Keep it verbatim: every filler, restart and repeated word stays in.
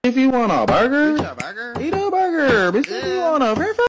If you want a burger, Bitch, a burger? eat a burger. Bitch, if you want a burger.